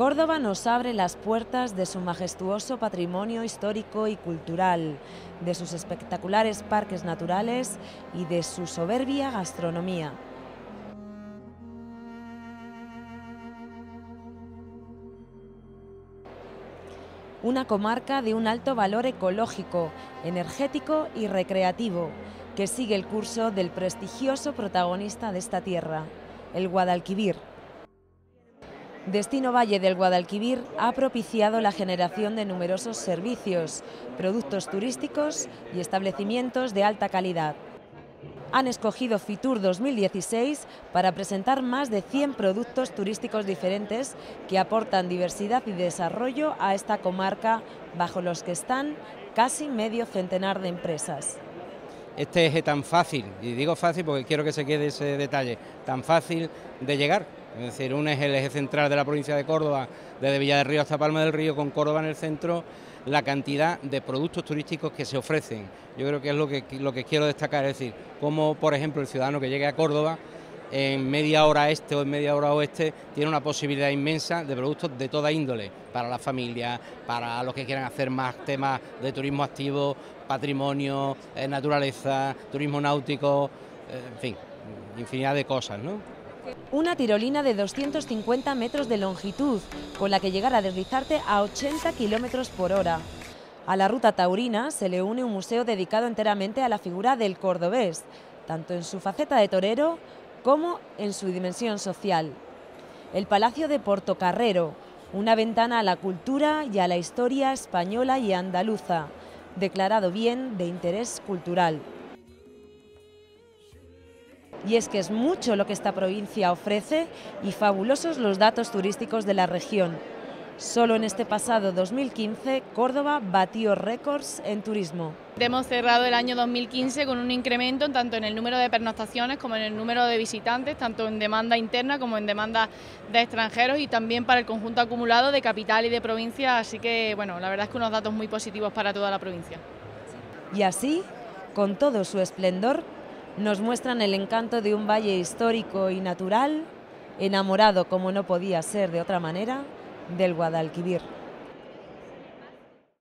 Córdoba nos abre las puertas de su majestuoso patrimonio histórico y cultural, de sus espectaculares parques naturales y de su soberbia gastronomía. Una comarca de un alto valor ecológico, energético y recreativo, que sigue el curso del prestigioso protagonista de esta tierra, el Guadalquivir. Destino Valle del Guadalquivir ha propiciado la generación de numerosos servicios, productos turísticos y establecimientos de alta calidad. Han escogido Fitur 2016 para presentar más de 100 productos turísticos diferentes que aportan diversidad y desarrollo a esta comarca, bajo los que están casi medio centenar de empresas. Este eje tan fácil, y digo fácil porque quiero que se quede ese detalle, tan fácil de llegar, es decir, un eje, el eje central de la provincia de Córdoba, desde Villa del Río hasta Palma del Río, con Córdoba en el centro, la cantidad de productos turísticos que se ofrecen. Yo creo que es lo que quiero destacar, es decir, como por ejemplo el ciudadano que llegue a Córdoba, en media hora este o en media hora oeste, tiene una posibilidad inmensa de productos de toda índole, para la familia, para los que quieran hacer más temas de turismo activo, patrimonio, naturaleza, turismo náutico, en fin, infinidad de cosas, ¿no? Una tirolina de 250 metros de longitud, con la que llegar a deslizarte a 80 kilómetros por hora. A la ruta taurina se le une un museo dedicado enteramente a la figura del cordobés, tanto en su faceta de torero como en su dimensión social. El Palacio de Portocarrero, una ventana a la cultura y a la historia española y andaluza, declarado bien de interés cultural. Y es que es mucho lo que esta provincia ofrece y fabulosos los datos turísticos de la región. Solo en este pasado 2015, Córdoba batió récords en turismo. Hemos cerrado el año 2015 con un incremento tanto en el número de pernoctaciones como en el número de visitantes, tanto en demanda interna como en demanda de extranjeros, y también para el conjunto acumulado de capital y de provincia, así que bueno, la verdad es que unos datos muy positivos para toda la provincia. Y así, con todo su esplendor, nos muestran el encanto de un valle histórico y natural, enamorado, como no podía ser de otra manera, del Guadalquivir.